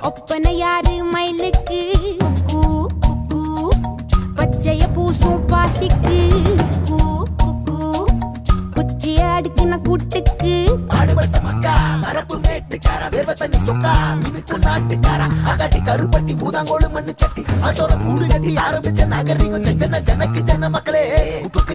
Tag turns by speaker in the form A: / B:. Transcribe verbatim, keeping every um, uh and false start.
A: ஒப்பன யாரு மயிலுக்கு குக்கு குக்கு பச்சைய பூசும் பாசிக்கு குக்கு குக்கு குச்சிய அடுக்கின கூட்டுக்கு
B: ஆடுபட்ட மக்கா மரப்பு மேட்டுக்கார வேர்வ தண்ணி சொக்கா மினுக்கு நாட்டுக்கார அகாட்டி கருப்பட்டி பூதாங்கோடு மண்ணு சட்டி அதோட கூடு கட்டி ஆரம்பிச்ச நாகரிகம் ஜன ஜனக்கு ஜன மக்களே